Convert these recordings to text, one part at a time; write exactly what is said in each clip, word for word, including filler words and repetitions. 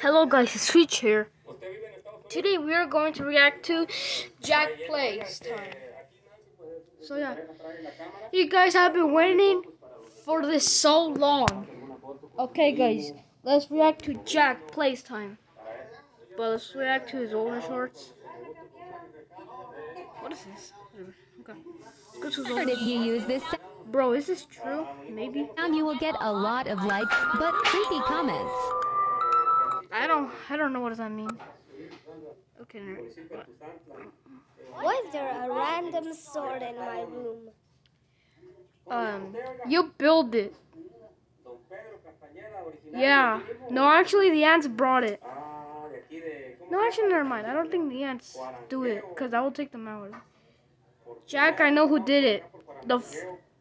Hello guys, it's Switch here. Today we are going to react to Jack Plays Time. So yeah, you guys have been waiting for this so long. Okay guys, let's react to Jack Plays Time. But let's react to his older shorts. What is this? Okay. Let's go to his older. If you use this, bro, is this true? Maybe. you will get a lot of likes, but creepy comments. I don't, I don't know what does that mean. Okay. Why is there a random sword in my room? Um, you build it. Yeah. No, actually, the ants brought it. No, actually, never mind. I don't think the ants do it because I will take them out. Jack, I know who did it. The f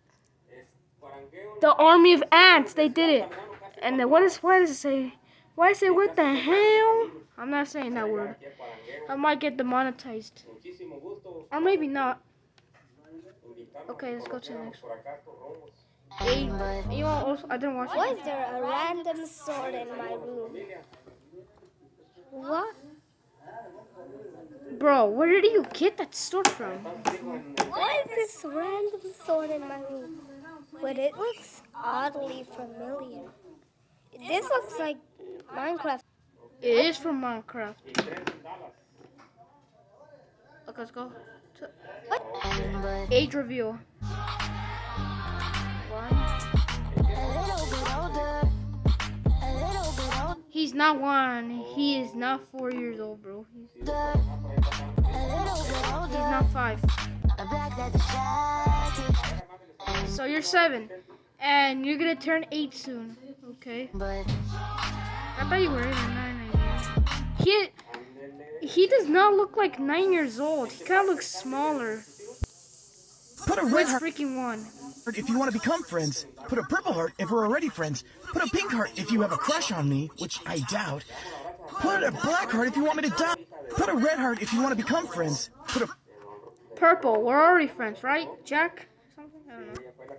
the army of ants. They did it. And then what is what does it say? Why say what the hell? I'm not saying that word. I might get demonetized. Or maybe not. Okay, let's go to the next one. Hey, you want also, I didn't watch it. Why is there a random sword in my room? What? Bro, where did you get that sword from? Why is this random sword in my room? But it looks oddly familiar. This looks like Minecraft. It is from Minecraft. Okay, let's go. To What? Age reveal. One. He's not one. He is not four years old, bro. He's, he's not five. So you're seven, and you're gonna turn eight soon. Okay. I thought you were even nine. He he does not look like nine years old. He kind of looks smaller. Put a red Which heart freaking one? if you want to become friends. Put a purple heart if we're already friends. Put a pink heart if you have a crush on me, which I doubt. Put a black heart if you want me to die. Put a red heart if you want to become friends. Put a Purple. We're already friends, right, Jack? Something? I don't know.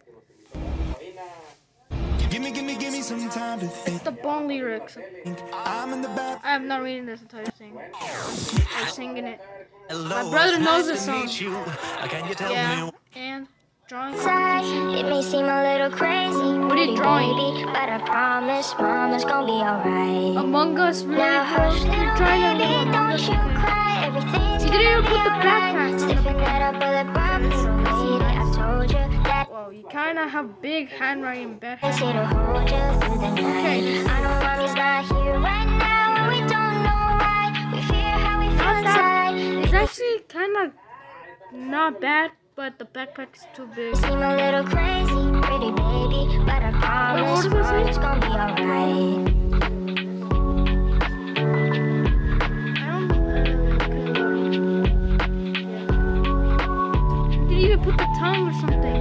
Gimme, gimme, gimme some time to think. The Bone lyrics. I'm in the back. I am not reading this entire thing. I'm singing it. Hello, My brother it's knows nice this to song. meet you. Can you tell Yeah. me? And drawing Side, competition. it may seem a little crazy, What are you pretty drawing? baby, but I promise mama's gonna be alright. Among Us, really, Now bro? hush, You're little trying to baby, live Among don't Us. you Okay. cry. Everything's You didn't even gonna put the be backpack alright. on. Sniffing that up, but I promise you made it. I told you that Whoa, you kind of have big handwriting back. I'm here to hold you through the night. Okay. I know mommy's not here right now, and we don't know why. We fear how we feel inside. It's actually kind of not bad, but the backpack's too big. Seem a little crazy, pretty baby, but I promise what does it say? mama's gonna be alright. I don't uh, Did you even put the tongue or something?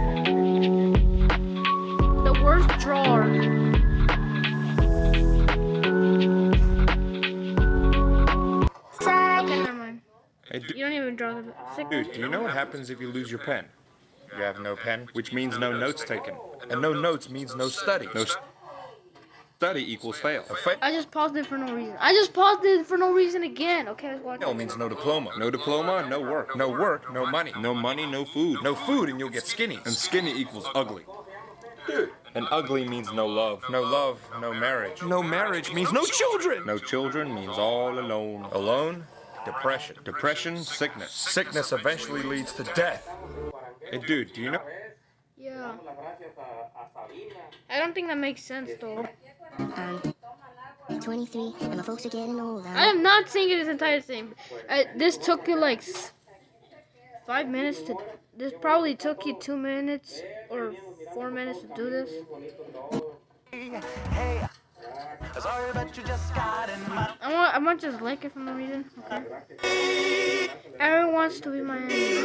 The worst drawer. Okay, never mind. Hey, du- You don't even draw the sick. dude, do you know what happens if you lose your pen? You have no pen, which means no notes taken. And no notes means no study. No st- study equals fail. A fail I just paused it for no reason. I just paused it for no reason again. Okay, let's watch it. means no diploma. No diploma, no work. No work, no money. No money, no food. No food, and you'll get skinny. And skinny equals ugly. Dude. And ugly means no love. No love, no marriage. No marriage means no children. No children means all alone. Alone? Depression. Depression, sickness. Sickness eventually leads to death. Hey, dude, do you know? Yeah. I don't think that makes sense though. Um, twenty-three, and my folks are getting older. I am not singing this entire thing. I, this took you like s- five minutes to. This probably took you two minutes or four minutes to do this. Hey, sorry, but you just got in my. I want. I want just like it for no reason. Okay. Everyone wants to be my enemy.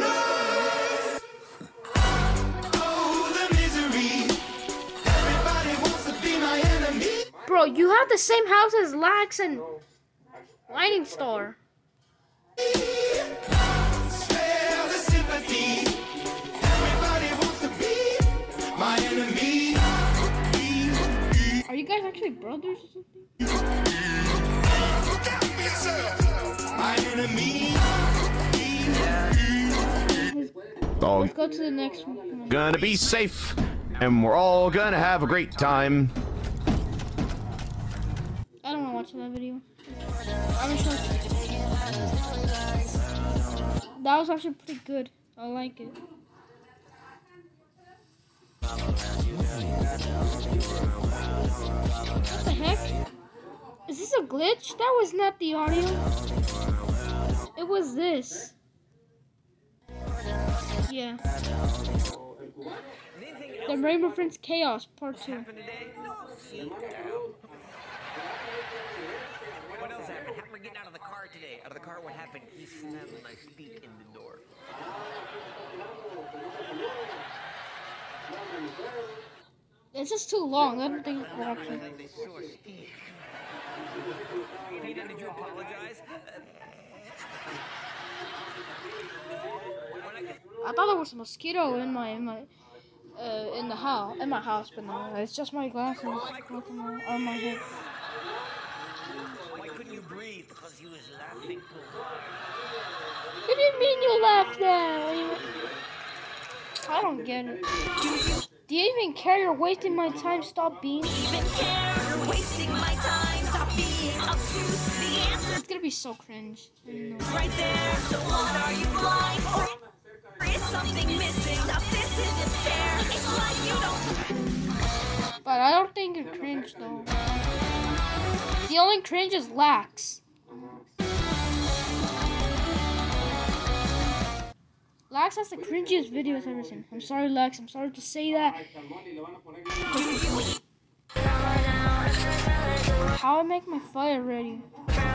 Oh, the misery. Everybody wants to be my enemy. Bro, you have the same house as Lax and Lightning Star. Spare the sympathy. Everybody wants to be my enemy. Are you guys guys actually brothers or something? My enemy. All Let's go to the next one. Come on. gonna be safe, and we're all gonna have a great time. I don't want to watch that video. I'm just like, that was actually pretty good. I like it. What the heck? Is this a glitch? That was not the audio. It was this. Yeah. The Rainbow Friends Chaos Part two. What else happened? How am I getting out of the car today? Out of the car, what happened? He slammed a nice speak in the door. It's just too long. I don't think it's watching. They saw a speak. Peanut, did you apologize? I thought there was a mosquito in my in my uh, in the house in my house, but no, it's just my glasses on my, on my head. Why couldn't you breathe? Because he was laughing too hard. What do you mean you laughed now? I don't get it. Do you even care? You're wasting my time. Stop being. Even care, you're wasting my time. Stop being obtuse. The answer It's gonna be so cringe. I don't know. is right there. So what, are you blind? Or is something missing? Stop, this isn't fair. It's like you don't. But I don't think you're cringe though. The only cringe is Lax. Lax has the cringiest videos I've ever seen. I'm sorry, Lax. I'm sorry to say that. How I make my fire ready?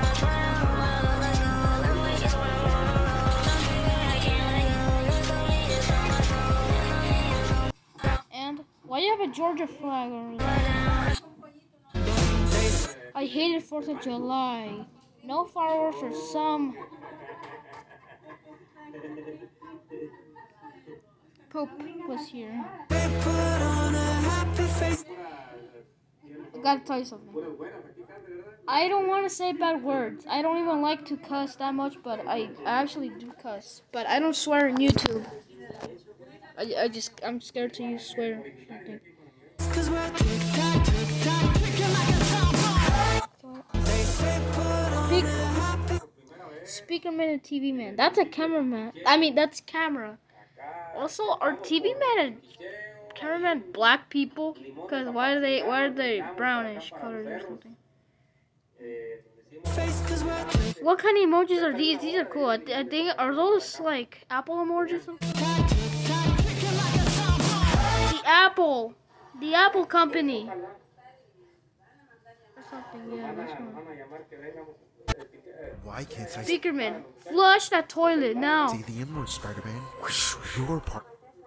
And why do you have a Georgia flag over there? I hated fourth of July. No fireworks for some. Poop was here. I gotta tell you something. I don't want to say bad words. I don't even like to cuss that much, but I, I actually do cuss. But I don't swear on YouTube. I, I just, I'm scared to use swear. Speak, speaker man and T V man. That's a cameraman. I mean, that's camera. Also, are T V man and cameraman black people? Because why are they, why are they brownish colors or something? What kind of emojis are these? These are cool. I, th I think, are those like Apple emojis? The Apple. The Apple company. Or something, yeah, this one. Why can't I Speakerman, flush that toilet now. see the inward, Spider-Man? Your part.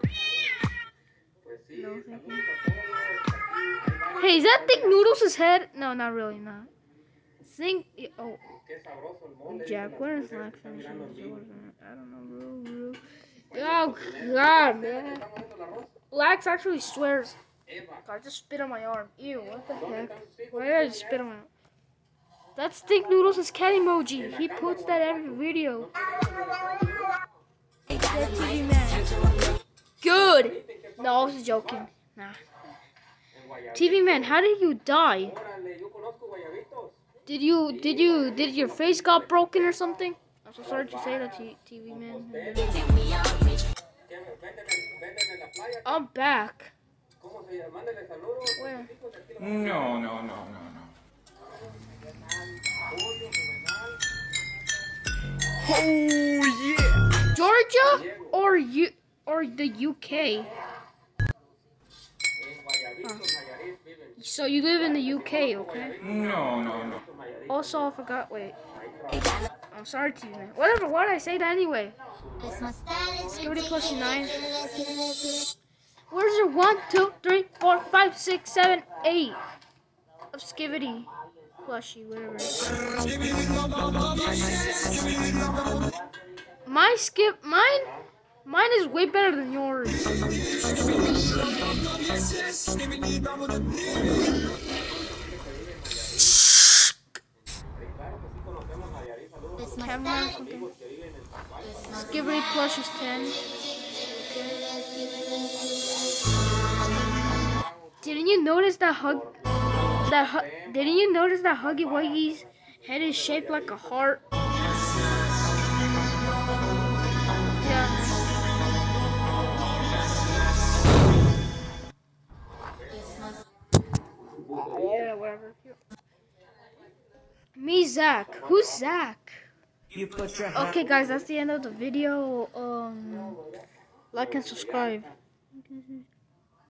No, thank you. Hey, is that Think Noodles' head? No, not really, not. Think. Oh. Jack, where is Lax? I don't know, bro, bro. Oh, God, man. Lax actually swears. I just spit on my arm. Ew, what the heck? Why did I just spit on my arm? That's Think Noodles' cat emoji. He puts that every video. That T V man. Good. No, I was joking. Nah. T V man, how did you die? Did you, did you, did your face got broken or something? I'm so sorry to say that, T V man. I'm back. Where? No, no, no, no, no. Oh yeah! Georgia or you or the U K? Huh. So you live in the U K, okay? No, no, no. Also, I forgot. Wait. I'm sorry to you, man. Whatever. Why did I say that anyway? Security plus nine. Where's your one, two, three, four, five, six, seven, eight of Skivity plushie, whatever. My skip, mine, mine is way better than yours. plush is ten. Didn't you notice that hug? That hu didn't you notice that Huggy Wuggy's head is shaped like a heart? Yeah. Yeah, whatever. Me, Zach. Who's Zach? You put your Okay, guys, that's the end of the video. Um, like and subscribe.